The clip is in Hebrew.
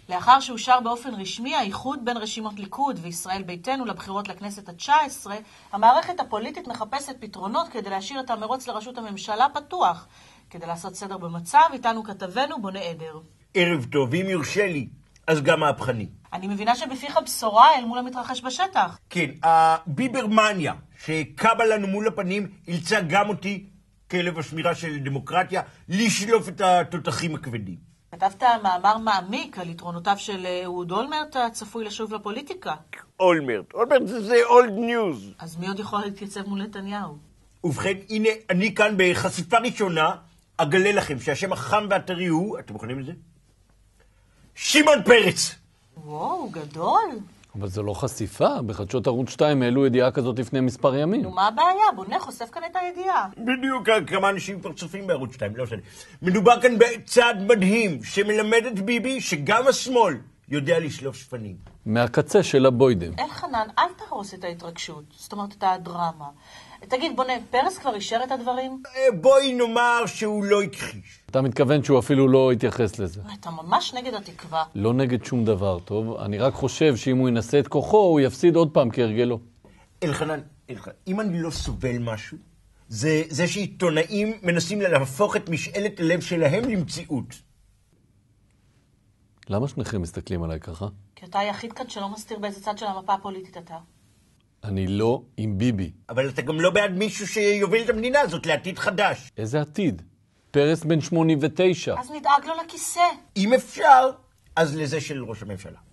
לאחר שאושר באופן רשמי האיחוד בין רשימות ליכוד וישראל ביתנו לבחירות לכנסת ה-19, המערכת הפוליטית מחפשת פתרונות כדי להשאיר את המרוץ לראשות הממשלה פתוח. כדי לעשות סדר במצב, איתנו כתבנו בונה עדר. ערב טוב, אם יורשה לי, אז גם מהפכני. אני מבינה שבפיך בשורה אל מול המתרחש בשטח. כן, הביברמניה שקמה לנו מול הפנים אילצה גם אותי, כלב השמירה של דמוקרטיה, לשלוף את התותחים הכבדים. כתבת מאמר מעמיק על יתרונותיו של אהוד אולמרט הצפוי לשוב לפוליטיקה. אולמרט זה אולד ניוז. אז מי עוד יכול להתייצב מול נתניהו? ובכן, הנה, אני כאן בחשיפה ראשונה אגלה לכם שהשם החם והטרי הוא, אתם מוכנים לזה? שמעון פרץ! וואו, גדול. אבל זה לא חשיפה. בחדשות ערוץ 2 העלו ידיעה כזאת לפני מספר ימים. נו, מה הבעיה? בונה חושף כאן את הידיעה. בדיוק, כמה אנשים כבר צופים בערוץ 2, לא משנה. מדובר כאן בצעד מדהים שמלמד את ביבי שגם השמאל יודע לשלוף שפנים. מהקצה של הבוידם. אלחנן, אל תהרוס את ההתרגשות. זאת אומרת, את הדרמה. תגיד, בונה, פרס כבר אישר את הדברים? בואי נאמר שהוא לא הכחיש. אתה מתכוון שהוא אפילו לא התייחס לזה. אתה ממש נגד התקווה. לא נגד שום דבר, טוב? אני רק חושב שאם הוא ינסה את כוחו, הוא יפסיד עוד פעם כהרגלו. אלחנן, אם אני לא סובל משהו, זה שעיתונאים מנסים להפוך את משאלת הלב שלהם למציאות. למה שניכם מסתכלים עליי ככה? כי אתה היחיד כאן שלא מסתיר באיזה צד של המפה הפוליטית אתה. אני לא עם ביבי. אבל אתה גם לא בעד מישהו שיוביל את המדינה הזאת לעתיד חדש. איזה עתיד? פרס בן 89. אז נדאג לו לכיסא. אם אפשר, אז לזה של ראש הממשלה.